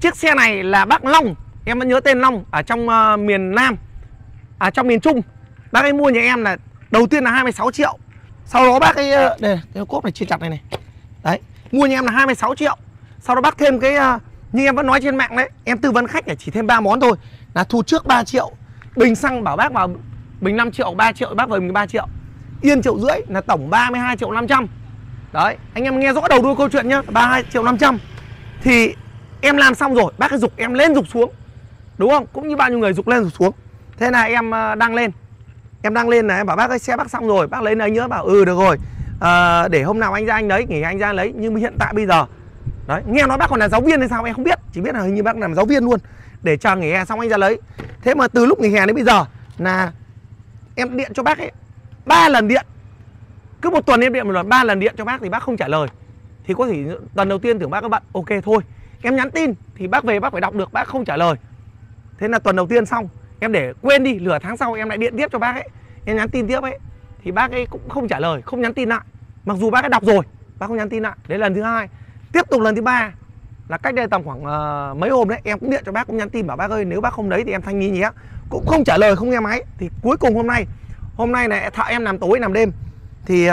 chiếc xe này là bác Long, em vẫn nhớ tên Long, ở trong miền Nam, trong miền Trung. Bác ấy mua nhà em là đầu tiên là 26 triệu. Sau đó bác ấy, đây cái cốp này chia chặt này này. Đấy, mua nhà em là 26 triệu. Sau đó bác thêm cái, như em vẫn nói trên mạng đấy, em tư vấn khách là chỉ thêm 3 món thôi. Là thu trước 3 triệu. Bình xăng bảo bác vào bình 5 triệu, 3 triệu, bác vào bình 3 triệu. Yên 1,5 triệu là tổng 32,5 triệu. Đấy, anh em nghe rõ đầu đuôi câu chuyện nhá, 32,5 triệu. Thì em làm xong rồi, bác ấy giục em lên giục xuống. Đúng không? Cũng như bao nhiêu người giục lên giục xuống. Thế là em đăng lên. Em đăng lên này, em bảo bác ơi xe bác xong rồi, bác lấy này nhớ, bảo được rồi. Để hôm nào anh ra anh lấy, nghỉ anh ra anh lấy. Nhưng hiện tại bây giờ, đấy, nghe nói bác còn là giáo viên hay sao em không biết. Chỉ biết là hình như bác làm giáo viên luôn. Để chờ nghỉ hè xong anh ra lấy. Thế mà từ lúc nghỉ hè đến bây giờ là em điện cho bác ấy 3 lần điện. Cứ một tuần em điện một lần, 3 lần điện cho bác thì bác không trả lời. Thì có thể tuần đầu tiên tưởng bác các bạn ok thôi. Em nhắn tin thì bác về bác phải đọc được, bác không trả lời. Thế là tuần đầu tiên xong, em để quên đi, nửa tháng sau em lại điện tiếp cho bác ấy. Em nhắn tin tiếp ấy, thì bác ấy cũng không trả lời, không nhắn tin lại. Mặc dù bác ấy đọc rồi, bác không nhắn tin lại. Đấy là lần thứ hai. Tiếp tục lần thứ ba là cách đây tầm khoảng mấy hôm đấy, em cũng điện cho bác, cũng nhắn tin bảo bác ơi nếu bác không lấy thì em thanh lý nhé. Cũng không trả lời, không nghe máy. Thì cuối cùng hôm nay này thợ em làm tối làm đêm. Thì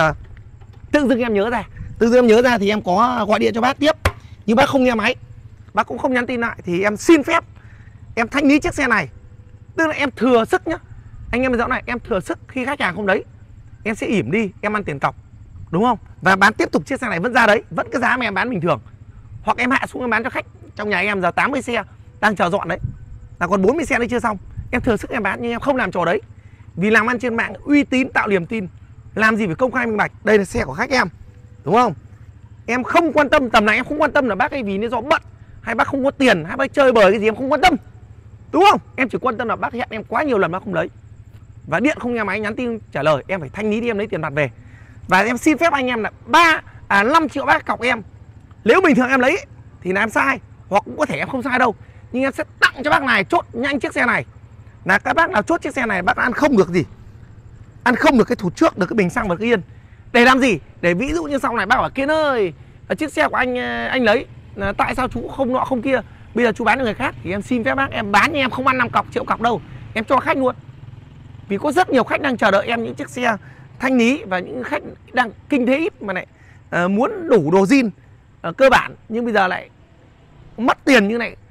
tự dưng em nhớ ra thì em có gọi điện cho bác tiếp. Nhưng bác không nghe máy, bác cũng không nhắn tin lại. Thì em xin phép em thanh lý chiếc xe này. Tức là em thừa sức nhá. Anh em dạo này em thừa sức, khi khách hàng không đấy em sẽ ỉm đi, em ăn tiền cọc. Đúng không? Và bán tiếp tục chiếc xe này vẫn ra đấy, vẫn cái giá mà em bán bình thường. Hoặc em hạ xuống em bán cho khách. Trong nhà em giờ 80 xe đang chờ dọn đấy, là còn 40 xe đấy chưa xong. Em thừa sức em bán nhưng em không làm trò đấy. Vì làm ăn trên mạng uy tín, tạo niềm tin, làm gì phải công khai minh bạch. Đây là xe của khách em, đúng không? Em không quan tâm, tầm này em không quan tâm là bác ấy vì lý do bận, hay bác không có tiền, hay bác chơi bời cái gì em không quan tâm. Đúng không? Em chỉ quan tâm là bác hẹn em quá nhiều lần bác không lấy. Và điện không nghe máy, nhắn tin trả lời, em phải thanh lý đi, em lấy tiền mặt về. Và em xin phép anh em là 5 triệu bác cọc em. Nếu bình thường em lấy thì là em sai, hoặc cũng có thể em không sai đâu. Nhưng em sẽ tặng cho bác này chốt nhanh chiếc xe này. Là các bác nào chốt chiếc xe này bác ăn không được gì, ăn không được cái thủ trước, được cái bình xăng và cái yên. Để làm gì? Để ví dụ như sau này bác bảo Kiên ơi, chiếc xe của anh lấy, tại sao chú không nọ không kia, bây giờ chú bán cho người khác. Thì em xin phép bác em bán, nhưng em không ăn 5 cọc, triệu cọc đâu, em cho khách luôn. Vì có rất nhiều khách đang chờ đợi em những chiếc xe thanh lý, và những khách đang kinh tế ít mà lại muốn đủ đồ zin cơ bản, nhưng bây giờ lại mất tiền như này.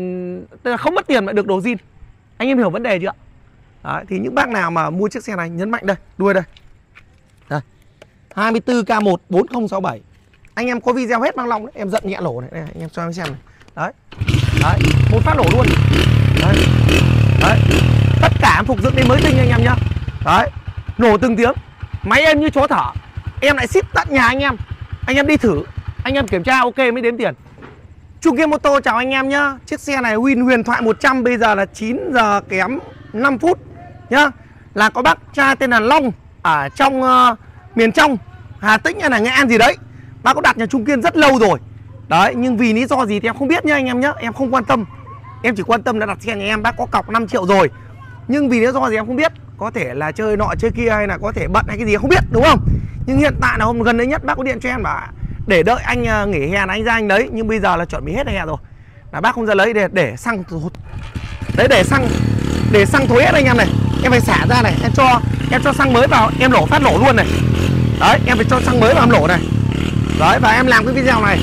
Tức là không mất tiền mà được đồ zin. Anh em hiểu vấn đề chưa? Đấy, thì những bác nào mà mua chiếc xe này nhấn mạnh đây, đuôi đây. Đây. 24K1 4067. Anh em có video hết Bác Long đấy, em giận nhẹ lỗ này, đây, anh em cho em xem này. Đấy. Đấy, một phát nổ luôn. Đấy. Đấy. Tất cả em phục dựng đến mới tinh anh em nhá. Đấy. Nổ từng tiếng. Máy em như chó thở. Em lại ship tận nhà anh em đi thử, anh em kiểm tra ok mới đếm tiền. Trung Kiên Mô Tô chào anh em nhá. Chiếc xe này win huyền thoại 100, bây giờ là 9 giờ kém 5 phút nhá. Là có bác trai tên là Long ở trong miền trong Hà Tĩnh hay là Nghệ An gì đấy. Bác có đặt nhà Trung Kiên rất lâu rồi. Đấy, nhưng vì lý do gì thì em không biết nhá anh em nhá. Em không quan tâm. Em chỉ quan tâm là đặt xe nhà em, bác có cọc 5 triệu rồi. Nhưng vì lý do gì em không biết. Có thể là chơi nọ chơi kia, hay là có thể bận hay cái gì em không biết, đúng không? Nhưng hiện tại là hôm gần đấy nhất bác có điện cho em bảo để đợi anh nghỉ hè anh ra anh lấy. Nhưng bây giờ là chuẩn bị hết hè rồi, là bác không ra lấy để xăng. Đấy, để xăng thối hết anh em này. Em phải xả ra này, em cho xăng mới vào, em phát nổ luôn này. Đấy, em phải cho xăng mới vào em nổ này. Đấy, và em làm cái video này.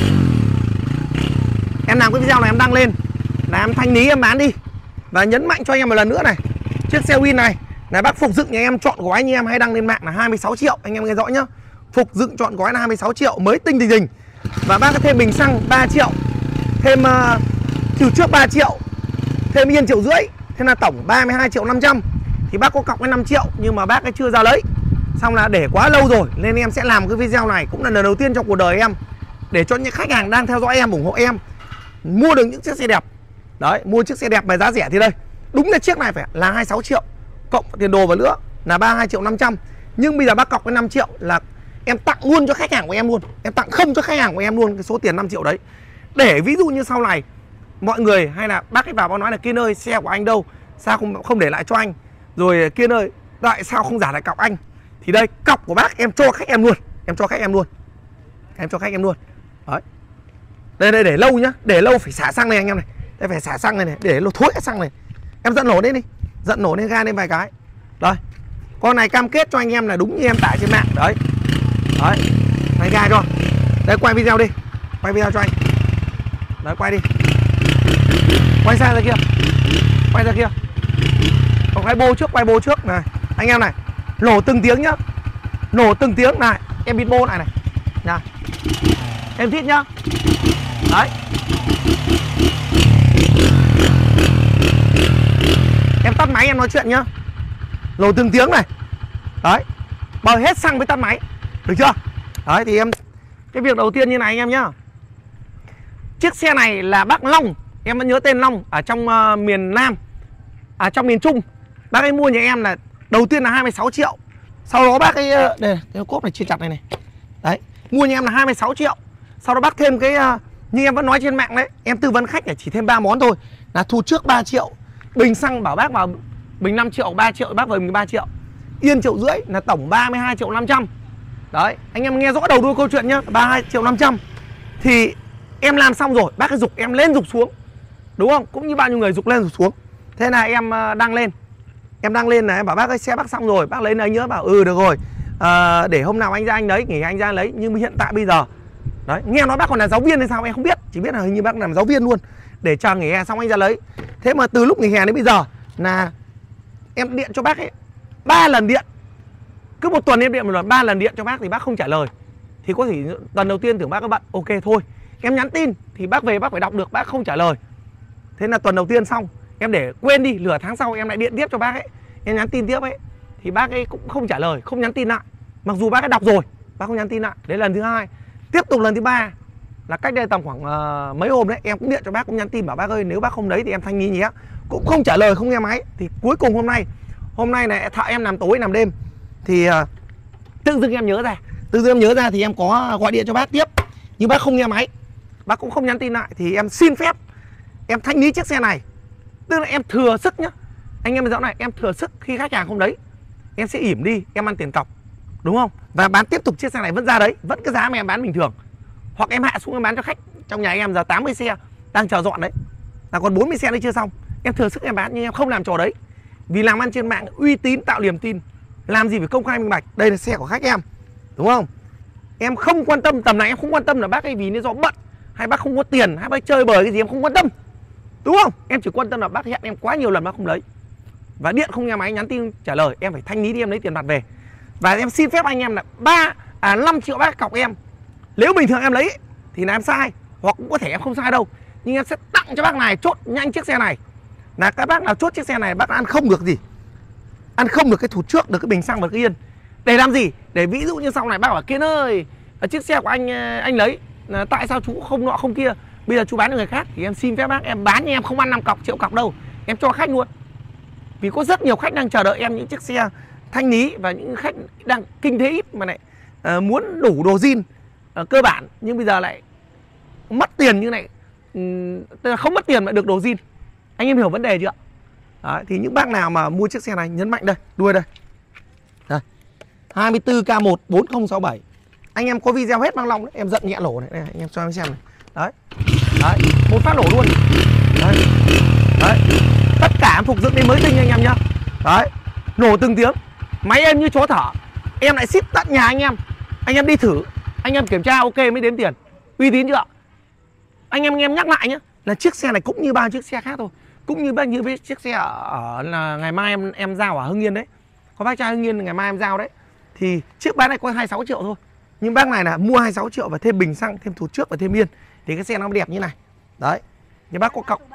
Em làm cái video này em đăng lên là em thanh lý em bán đi. Và nhấn mạnh cho anh em một lần nữa này, chiếc xe win này là bác phục dựng nhà em chọn gói như em hay đăng lên mạng là 26 triệu. Anh em nghe rõ nhá. Phục dựng chọn gói là 26 triệu mới tinh đình. Và bác có thêm bình xăng 3 triệu, thêm trừ trước 3 triệu, thêm yên 1,5 triệu. Thế là tổng 32,5 triệu. Thì bác có cọc với 5 triệu nhưng mà bác ấy chưa ra lấy. Xong là để quá lâu rồi nên em sẽ làm cái video này, cũng là lần đầu tiên trong cuộc đời em, để cho những khách hàng đang theo dõi em, ủng hộ em, mua được những chiếc xe đẹp. Đấy, mua chiếc xe đẹp mà giá rẻ thì đây. Đúng là chiếc này phải là 26 triệu cộng tiền đồ vào nữa là 32,5 triệu. Nhưng bây giờ bác cọc với 5 triệu là em tặng luôn cho khách hàng của em luôn. Em tặng không cho khách hàng của em luôn cái số tiền 5 triệu đấy. Để ví dụ như sau này mọi người hay là bác ấy vào bác nói là Kiên ơi xe của anh đâu, sao không để lại cho anh. Rồi Kiên ơi tại sao không giả lại cọc anh. Thì đây, cọc của bác em cho khách em luôn. Em cho khách em luôn. Đấy. Đây để lâu nhá. Để lâu phải xả xăng này anh em này. Đây phải xả xăng này để nó thối cái xăng này. Em giận nổ lên đi, giận nổ lên ga lên vài cái. Đây, con này cam kết cho anh em là đúng như em tải trên mạng. Đấy, đấy, này ga cho. Đấy, quay video đi, quay video cho anh. Đấy, quay đi, quay sang ra kia, quay ra kia. Còn quay bô trước này. Anh em này, nổ từng tiếng nhá, nổ từng tiếng này. Em bịt bô lại này nha, em thích nhá. Đấy, em tắt máy em nói chuyện nhá, nổ từng tiếng này. Đấy, bờ hết xăng với tắt máy, được chưa? Đấy thì em, cái việc đầu tiên như này anh em nhá. Chiếc xe này là bác Long, em vẫn nhớ tên Long, ở trong miền Nam, trong miền Trung. Bác ấy mua nhà em là đầu tiên là 26 triệu. Sau đó bác ấy, đây cái cốp này chia chặt này này. Đấy, mua nhà em là 26 triệu. Sau đó bác thêm cái, như em vẫn nói trên mạng đấy, em tư vấn khách là chỉ thêm 3 món thôi. Là thu trước 3 triệu, bình xăng bảo bác vào bình 5 triệu, 3 triệu, bác về mình 3 triệu. Yên 1,5 triệu là tổng 32 triệu 500. Đấy, anh em nghe rõ đầu đuôi câu chuyện nhá, 32 triệu 500. Thì em làm xong rồi, bác ấy giục em lên giục xuống, đúng không? Cũng như bao nhiêu người giục lên giục xuống. Thế là em đăng lên. Em đăng lên này, em bảo bác ơi xe bác xong rồi, bác lấy lấy nhớ, bảo được rồi, để hôm nào anh ra anh lấy, nghỉ anh ra lấy. Nhưng hiện tại bây giờ, đấy, nghe nói bác còn là giáo viên hay sao em không biết, chỉ biết là hình như bác làm giáo viên luôn, để chờ nghỉ hè xong anh ra lấy. Thế mà từ lúc nghỉ hè đến bây giờ là em điện cho bác ấy 3 lần điện, cứ một tuần em điện một lần, 3 lần điện cho bác thì bác không trả lời. Thì có thể tuần đầu tiên tưởng bác có bận, ok thôi. Em nhắn tin thì bác về bác phải đọc được, bác không trả lời. Thế là tuần đầu tiên xong, em để quên đi, nửa tháng sau em lại điện tiếp cho bác ấy, em nhắn tin tiếp ấy, thì bác ấy cũng không trả lời, không nhắn tin lại. Mặc dù bác ấy đọc rồi, bác không nhắn tin lại. Đấy lần thứ hai. Tiếp tục lần thứ ba là cách đây tầm khoảng mấy hôm đấy, em cũng điện cho bác, cũng nhắn tin bảo bác ơi nếu bác không lấy thì em thanh lý nhé. Cũng không trả lời, không nghe máy. Thì cuối cùng hôm nay này thợ em làm tối làm đêm thì tự dưng em nhớ ra thì em có gọi điện cho bác tiếp, nhưng bác không nghe máy, bác cũng không nhắn tin lại. Thì em xin phép em thanh lý chiếc xe này. Tức là em thừa sức nhá, anh em rõ này, em thừa sức khi khách hàng không lấy, em sẽ ỉm đi, em ăn tiền cọc, đúng không? Và bán tiếp tục chiếc xe này vẫn ra đấy, vẫn cái giá mà em bán bình thường. Hoặc em hạ xuống em bán cho khách. Trong nhà em giờ 80 xe đang chờ dọn đấy, là còn 40 xe đấy chưa xong. Em thừa sức em bán, nhưng em không làm trò đấy. Vì làm ăn trên mạng uy tín, tạo niềm tin, làm gì phải công khai minh bạch. Đây là xe của khách em, đúng không? Em không quan tâm, tầm này em không quan tâm là bác ấy vì lý do bận, hay bác không có tiền, hay bác chơi bời cái gì em không quan tâm, đúng không? Em chỉ quan tâm là bác hẹn em quá nhiều lần bác không lấy, và điện không nghe máy, nhắn tin trả lời, em phải thanh lý đi, em lấy tiền mặt về. Và em xin phép anh em là 5 triệu bác cọc em. Nếu bình thường em lấy thì là em sai, hoặc cũng có thể em không sai đâu, nhưng em sẽ tặng cho bác này chốt nhanh chiếc xe này. Là các bác nào chốt chiếc xe này bác ăn không được gì, ăn không được cái thụt trước, được cái bình xăng và cái yên. Để làm gì? Để ví dụ như sau này bác bảo Kiên ơi, chiếc xe của anh lấy, tại sao chú không nọ không kia, bây giờ chú bán cho người khác. Thì em xin phép bác em bán, nhưng em không ăn 5 cọc, triệu cọc đâu, em cho khách luôn. Vì có rất nhiều khách đang chờ đợi em những chiếc xe thanh lý, và những khách đang kinh tế ít mà lại muốn đủ đồ zin cơ bản, nhưng bây giờ lại mất tiền như này, tức là không mất tiền mà được đồ zin. Anh em hiểu vấn đề chưa? Đấy, thì những bác nào mà mua chiếc xe này nhấn mạnh đây, đuôi đây, đây 24K1 4067. Anh em có video hết băng long đấy, em giận nhẹ nổ này, đây, anh em cho em xem này. Đấy, đấy, một phát nổ luôn. Đấy, đấy, tất cả em phục dựng đến mới tinh anh em nhá. Đấy, nổ từng tiếng, máy em như chó thở. Em lại ship tận nhà anh em đi thử, anh em kiểm tra ok mới đếm tiền. Uy tín chưa? Anh em nhắc lại nhá, là chiếc xe này cũng như bao chiếc xe khác thôi, cũng như bao nhiêu với chiếc xe ở là ngày mai em giao ở Hưng Yên đấy, có bác trai Hưng Yên ngày mai em giao đấy, thì chiếc bán này có 26 triệu thôi, nhưng bác này là mua 26 triệu và thêm bình xăng, thêm thụt trước và thêm yên, thì cái xe nó đẹp như này. Đấy, nhưng bác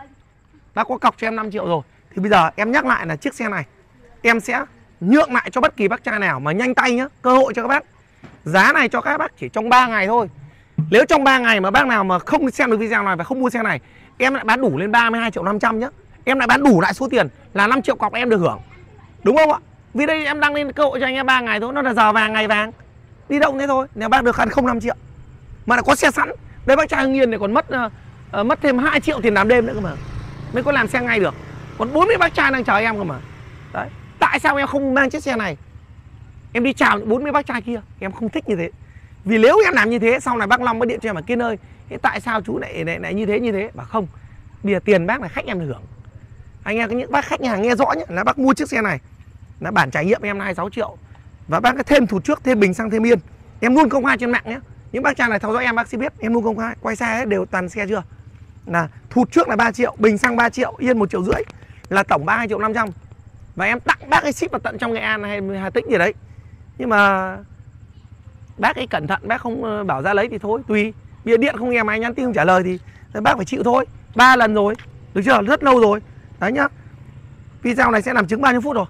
có cọc cho em 5 triệu rồi. Thì bây giờ em nhắc lại là chiếc xe này em sẽ nhượng lại cho bất kỳ bác trai nào mà nhanh tay nhá, cơ hội cho các bác. Giá này cho các bác chỉ trong 3 ngày thôi. Nếu trong 3 ngày mà bác nào mà không xem được video này và không mua xe này, em lại bán đủ lên 32 triệu 500 nhá. Em lại bán đủ lại số tiền là 5 triệu cọc em được hưởng, đúng không ạ? Vì đây em đăng lên cơ hội cho anh em 3 ngày thôi, nó là giờ vàng ngày vàng, đi động thế thôi. Nếu bác được ăn không 5 triệu mà đã có xe sẵn, đây bác trai Hưng Yên này còn mất thêm 2 triệu tiền làm đêm nữa cơ mà, mới có làm xe ngay được. Còn 40 bác trai đang chờ em cơ mà. Đấy, tại sao em không mang chiếc xe này em đi chào 40 bác trai kia? Em không thích như thế. Vì nếu em làm như thế, sau này bác Long mới điện cho em mà Kiên ơi, thế tại sao chú lại như thế? Bảo không, Bây giờ tiền bác là khách em được hưởng. Anh em những bác khách nhà hàng nghe rõ nhé, là bác mua chiếc xe này là bản trải nghiệm em là 26 triệu. Và bác có thêm thụt trước, thêm bình xăng, thêm yên. Em luôn công khai trên mạng nhé. Những bác cha này theo dõi em bác sẽ biết em luôn công khai. Quay xe hết đều toàn xe chưa. Là thụt trước là 3 triệu, bình xăng 3 triệu, yên 1,5 triệu, là tổng 32,5 triệu. Và em tặng bác cái ship vào tận trong Nghệ An hay Hà Tĩnh gì đấy. Nhưng mà bác ấy cẩn thận, bác không bảo ra lấy thì thôi, tùy. Bây giờ điện không nghe máy, nhắn tin không trả lời thì bác phải chịu thôi. 3 lần rồi, được chưa? Rất lâu rồi. Đấy nhá. Video này sẽ làm chứng bao nhiêu phút rồi?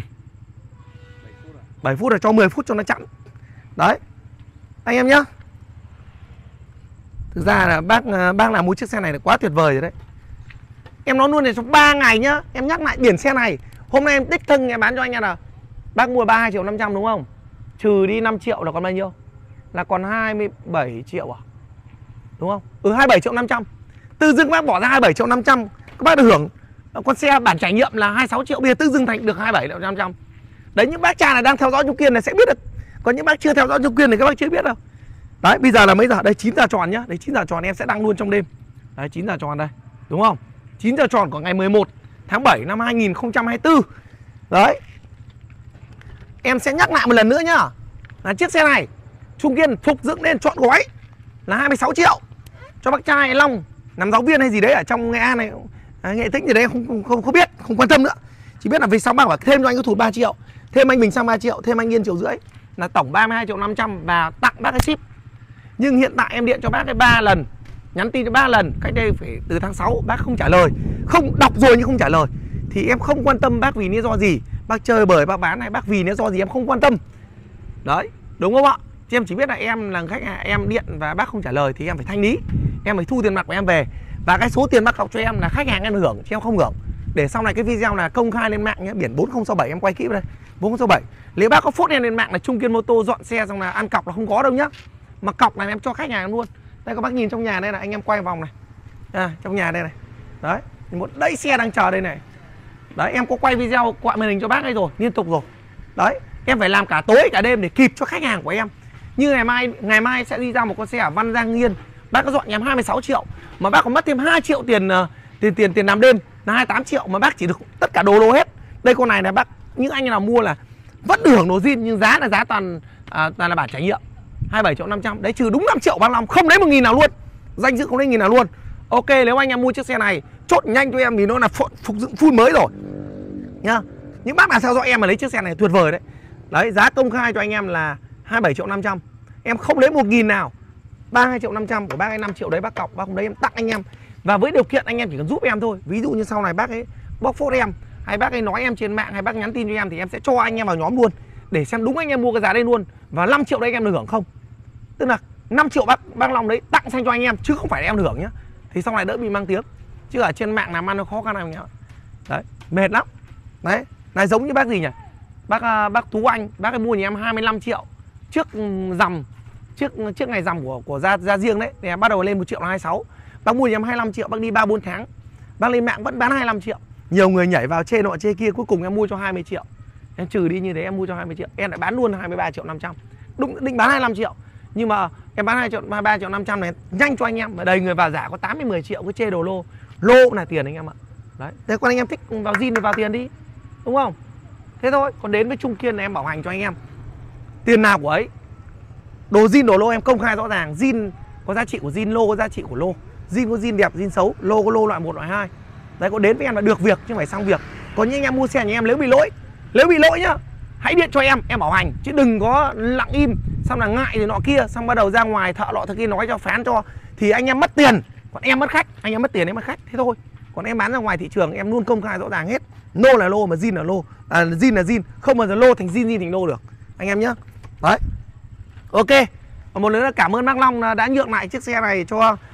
7 phút rồi, cho 10 phút cho nó chặn. Đấy. Anh em nhá. Thực ra là bác làm mua chiếc xe này là quá tuyệt vời rồi đấy. Em nói luôn này, trong 3 ngày nhá. Em nhắc lại biển xe này. Hôm nay em đích thân em bán cho anh em là bác mua 32,5 triệu đúng không? Trừ đi 5 triệu là còn bao nhiêu? Là còn 27 triệu à? Đúng không? 27,5 triệu. Tự dưng bác bỏ ra 27,5 triệu, các bác được hưởng con xe bản trải nghiệm là 26 triệu, bây giờ tự dưng thành được 27,5 triệu. Đấy, những bác cha này đang theo dõi Trung Kiên này sẽ biết được. Còn những bác chưa theo dõi Trung Kiên thì các bác chưa biết đâu. Đấy, bây giờ là mấy giờ? Đây 9 giờ tròn nhá. Đấy 9 giờ tròn em sẽ đăng luôn trong đêm. Đấy 9 giờ tròn đây. Đúng không? 9 giờ tròn của ngày 11 tháng 7 năm 2024. Đấy. Em sẽ nhắc lại một lần nữa nhá. Là chiếc xe này Trung Kiên phục dựng lên trọn gói là 26 triệu cho bác trai Long làm giáo viên hay gì đấy ở trong Nghệ An này, Nghệ Tĩnh gì đấy không biết, không quan tâm nữa. Chỉ biết là vì sao bác bảo thêm cho anh cái thụt 3 triệu, thêm anh bình xăng 3 triệu, thêm anh yên 1,5 triệu, là tổng 32,5 triệu và tặng bác cái ship. Nhưng hiện tại em điện cho bác cái 3 lần, nhắn tin cho 3 lần, cách đây phải từ tháng 6 bác không trả lời, không đọc rồi nhưng không trả lời. Thì em không quan tâm bác vì lý do gì, bác chơi bời bác bán này, bác vì lý do gì em không quan tâm. Đấy, đúng không ạ? Chứ em chỉ biết là em là khách hàng, em điện và bác không trả lời thì em phải thanh lý, em phải thu tiền mặt của em về. Và cái số tiền bác cọc cho em là khách hàng em hưởng chứ em không hưởng. Để sau này cái video là công khai lên mạng nhé, biển 4067 em quay kỹ vào đây. 4067. Nếu bác có phốt em lên mạng là Trung Kiên mô tô dọn xe xong là ăn cọc là không có đâu nhá. Mà cọc này em cho khách hàng luôn. Đây các bác nhìn trong nhà đây là anh em quay vòng này. Trong nhà đây này. Đấy, một đẩy xe đang chờ đây này. Đấy, em có quay video quạ màn hình cho bác đây rồi, liên tục rồi. Đấy, em phải làm cả tối cả đêm để kịp cho khách hàng của em. Như ngày mai sẽ đi ra một con xe ở Văn Giang Nghiên. Bác có dọn em 26 triệu mà bác còn mất thêm 2 triệu tiền làm đêm là 28 triệu mà bác chỉ được tất cả đồ lô hết. Đây con này là bác những anh nào mua là vẫn được hưởng đồ zin nhưng giá là giá toàn là bản trải nghiệm 27,5 triệu. Đấy trừ đúng 5 triệu bác Long không lấy 1.000 nào luôn. Danh dự không lấy 1.000 nào luôn. Ok, nếu anh em mua chiếc xe này chốt nhanh cho em vì nó là phục dựng full mới rồi nhá. Những bác nào theo dõi em mà lấy chiếc xe này tuyệt vời đấy. Đấy, giá công khai cho anh em là 27,5 triệu. Em không lấy 1.000 nào. 32,5 triệu của bác ấy 5 triệu đấy bác cọc, bác không đấy em tặng anh em. Và với điều kiện anh em chỉ cần giúp em thôi. Ví dụ như sau này bác ấy bóc phốt em, hay bác ấy nói em trên mạng, hay bác nhắn tin cho em thì em sẽ cho anh em vào nhóm luôn để xem đúng anh em mua cái giá đây luôn. Và 5 triệu đấy anh em được hưởng không. Tức là 5 triệu bác Long đấy tặng sang cho anh em chứ không phải em được hưởng nhá. Thì sau này đỡ bị mang tiếng. Chứ ở trên mạng làm ăn nó khó khăn này nhá. Đấy, mệt lắm. Đấy, này giống như bác gì nhỉ? Bác Tú Anh, bác ấy mua nhà em 25 triệu trước rằm, trước ngày rằm của ra riêng đấy, thì bắt đầu lên 1 triệu là 26. Bác mua nhà em 25 triệu, bác đi 3-4 tháng. Bác lên mạng vẫn bán 25 triệu. Nhiều người nhảy vào chê nọ chê kia, cuối cùng em mua cho 20 triệu. Em trừ đi như thế em mua cho 20 triệu. Em lại bán luôn 23,5 triệu. Đúng định bán 25 triệu. Nhưng mà em bán 23,5 triệu này nhanh cho anh em. Mà đầy người vào giả có 80-10 triệu cứ chê đồ lô. Lô cũng là tiền anh em ạ. Đấy, thế còn anh em thích vào zin thì vào tiền đi. Đúng không? Thế thôi, còn đến với Trung Kiên này em bảo hành cho anh em. Tiền nào của ấy. Đồ zin đồ lô em công khai rõ ràng. Zin có giá trị của zin, lô có giá trị của lô. Zin có zin đẹp, zin xấu, lô có lô loại 1, loại 2. Đấy, có đến với em là được việc chứ không phải xong việc. Còn những anh em mua xe nhà em nếu bị lỗi nhá, hãy điện cho em bảo hành chứ đừng có lặng im xong là ngại rồi nọ kia, xong bắt đầu ra ngoài thợ nọ thợ kia nói cho phán cho thì anh em mất tiền, còn em mất khách, anh em mất tiền em mất khách, thế thôi. Còn em bán ra ngoài thị trường em luôn công khai rõ ràng hết. Lô là lô mà zin là lô, zin là zin, không bao giờ lô thành zin thành lô được anh em nhé. Đấy, ok. Một lần nữa cảm ơn bác Long đã nhượng lại chiếc xe này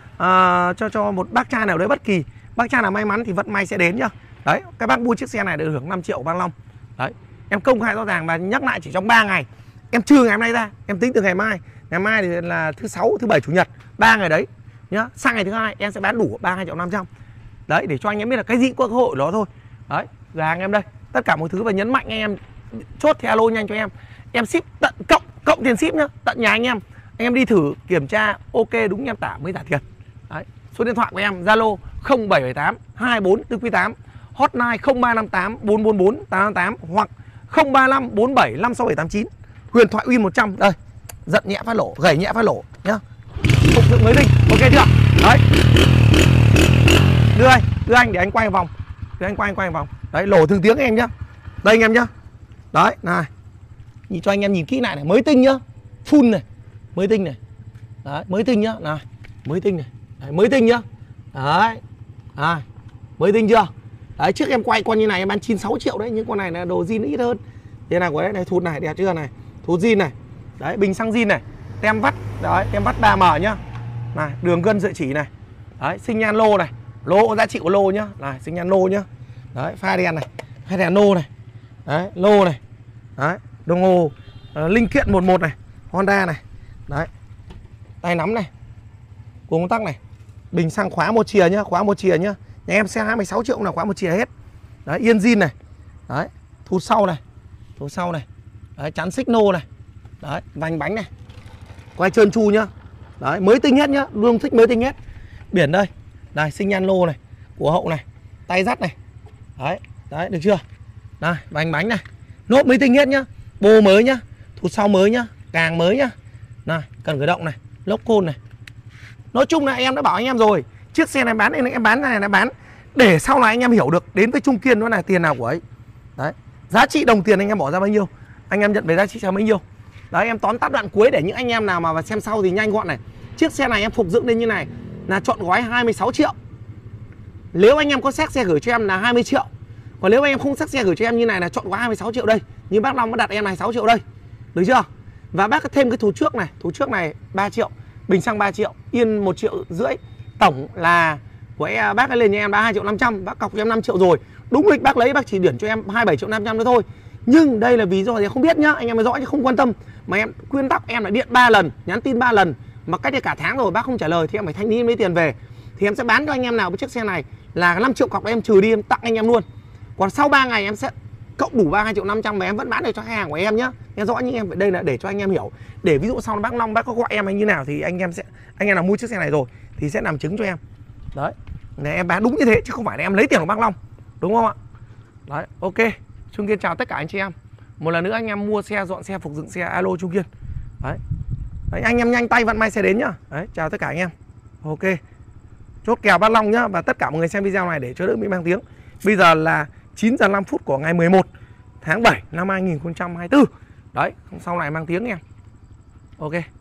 cho một bác trai nào đấy bất kỳ. Bác trai nào may mắn thì vận may sẽ đến nhá. Đấy, các bác mua chiếc xe này được hưởng 5 triệu của bác Long. Đấy, em công khai rõ ràng và nhắc lại chỉ trong 3 ngày. Em trừ ngày hôm nay ra, em tính từ ngày mai. Ngày mai thì là thứ 6, thứ 7, chủ nhật, 3 ngày đấy nhá. Sang ngày thứ 2 em sẽ bán đủ 32,5 triệu. Đấy, để cho anh em biết là cái gì có cơ hội đó thôi. Đấy, gà anh em đây. Tất cả mọi thứ và nhấn mạnh anh em chốt theo alo nhanh cho em. Em ship tận cộng tiền ship nhá, tận nhà anh em đi thử kiểm tra ok đúng em tả mới trả tiền. Đấy, số điện thoại của em Zalo 0778 24 4 quý 8, hotline 0358 444 888 hoặc 035 47 56789. Huyền thoại Win 100 đây. Giận nhẹ phát lỗ, gầy nhẹ phát lỗ nhá. Phục dựng mới tinh. Ok chưa? Đấy. Đưa anh để anh quay vòng. Đưa anh quay vòng. Đấy, lỗ thường tiếng em nhá. Đây anh em nhá. Đấy, này. Nhìn cho anh em nhìn kỹ lại này, mới tinh nhá. Full này, mới tinh này. Đấy, mới tinh nhá. Này, mới tinh này. Đấy, mới tinh nhá. Đấy. À, mới tinh chưa? Đấy, trước em quay con như này em bán 96 triệu đấy, nhưng con này là đồ zin ít hơn. Thế nào của đấy, này thụt này, đẹp chưa này? Thụt zin này. Đấy, bình xăng zin này. Tem vắt, đấy, tem vắt 3M nhá. Này, đường gân sợi chỉ này. Đấy, sinh nhan lô này. Lô giá trị của lô nhá. Này, sinh nhan lô nhá. Đấy, pha đèn này, pha đèn lô này. Đấy, lô này. Đấy, đồng hồ linh kiện 11 này, Honda này. Đấy. Tay nắm này. Cuống công tắc này. Bình xăng khóa một chìa nhá, khóa một chìa nhá. Nhà em xe 26 triệu là khóa một chìa hết. Đấy, yên zin này. Đấy, thụt sau này. Thụt sau này. Đấy, chắn xích nô này. Đấy, vành bánh này. Quay trơn tru nhá. Đấy, mới tinh hết nhá, luôn thích mới tinh hết. Biển đây. Đây, sinh nhan lô này, của hậu này, tay dắt này. Đấy, đấy được chưa? Đây, vành bánh này. Nốt mới tinh hết nhá. Bô mới nhá, thụt sau mới nhá, càng mới nhá. Này, cần khởi động này, lốp côn này. Nói chung là em đã bảo anh em rồi, chiếc xe này bán nên em bán này là bán để sau này anh em hiểu được đến với Trung Kiên nó là tiền nào của ấy. Đấy, giá trị đồng tiền anh em bỏ ra bao nhiêu, anh em nhận về giá trị cho bao nhiêu. Đấy, em tóm tắt đoạn cuối để những anh em nào mà xem sau thì nhanh gọn này. Chiếc xe này em phục dựng lên như này là chọn gói 26 triệu. Nếu anh em có xác xe gửi cho em là 20 triệu. Còn nếu anh em không xác xe gửi cho em như này là chọn gói 26 triệu đây. Nhưng bác Long đã đặt em này 6 triệu đây. Được chưa? Và bác thêm cái thú trước này 3 triệu, bình xăng 3 triệu, yên 1,5 triệu. Tổng là của bác ấy lên cho em đã 2,5 triệu, bác cọc cho em 5 triệu rồi. Đúng lịch bác lấy bác chỉ điển cho em 27,5 triệu nữa thôi. Nhưng đây là vì do thì không biết nhá, anh em nói rõ chứ không quan tâm. Mà em quyên tắc em là điện 3 lần, nhắn tin 3 lần. Mà cách đây cả tháng rồi bác không trả lời thì em phải thanh lý mấy tiền về. Thì em sẽ bán cho anh em nào với chiếc xe này là 5 triệu cọc em trừ đi, em tặng anh em luôn. Còn sau 3 ngày em sẽ cộng đủ 32,5 triệu và em vẫn bán được cho khách hàng của em nhá. Nghe rõ, nhưng em đây là để cho anh em hiểu. Để ví dụ sau bác Long bác có gọi em hay như nào thì anh em nào mua chiếc xe này rồi thì sẽ làm chứng cho em. Đấy. Để em bán đúng như thế chứ không phải là em lấy tiền của bác Long. Đúng không ạ? Đấy, ok. Trung Kiên chào tất cả anh chị em. Một lần nữa anh em mua xe, dọn xe, phục dựng xe, alo Trung Kiên. Đấy. Đấy, anh em nhanh tay vận may xe đến nhá. Đấy, chào tất cả anh em. Ok. Chốt kèo bác Long nhá. Và tất cả mọi người xem video này để cho đỡ bị mang tiếng. Bây giờ là 9 giờ 5 phút của ngày 11 tháng 7 năm 2024. Đấy, sau này mang tiếng em. Ok.